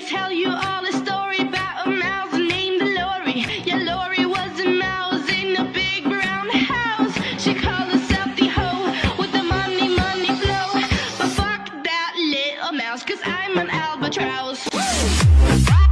tell you all a story about a mouse named Lori. Yeah, Lori was a mouse in a big brown house. She called herself the hoe with the money, money flow. But fuck that little mouse, 'cause I'm an albatross. Woo!